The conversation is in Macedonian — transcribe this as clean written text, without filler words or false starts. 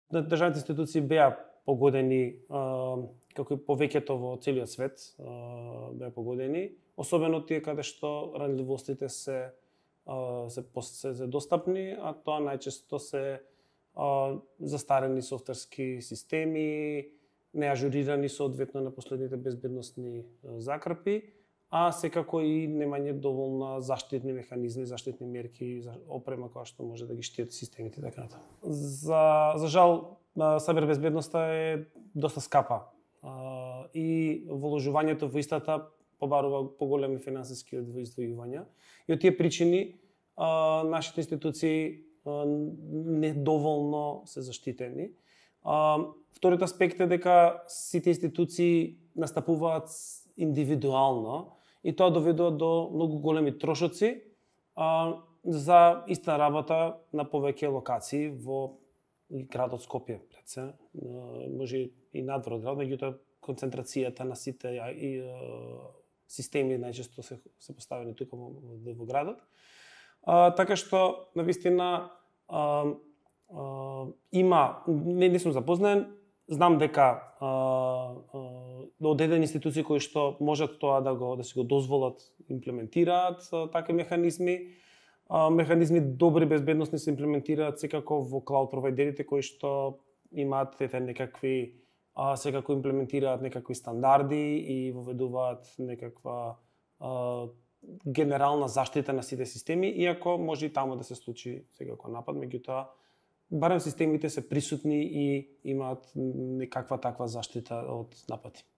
државните институции беа погодени, како и повеќето во целиот свет беа погодени, особено тие каде што ранливостите се достапни, а тоа најчесто се застарени софтверски системи, неажурирани соодветно на последните безбедносни закрпи, а секако и немање доволно заштитни механизми, заштитни мерки, опрема која што може да ги штити системите така натаму. За жал, сабербезбедноста е доста скапа и вложувањето во истата побарува поголеми финансиски издвојувања. И од тие причини нашите институции недоволно се заштитени. Вториот аспект е дека сите институции настапуваат индивидуално и тоа доведува до многу големи трошоци за иста работа на повеќе локации во градот Скопје, пред се, може и надвор од град, меѓутоа концентрацијата на сите системи најчесто се поставени тука во градот. Така што навистина има, не сум запознаен, знам дека одредени институции кои што можат тоа да си го дозволат, имплементираат такви механизми. Механизми добри безбедносни се имплементираат секако во клауд провайдерите кои што имаат некакви секако имплементираат некакви стандарди и воведуваат некаква генерална заштита на сите системи, иако може и таму да се случи секако напад, меѓутоа барем системите се присутни и имаат некаква таква заштита од напади.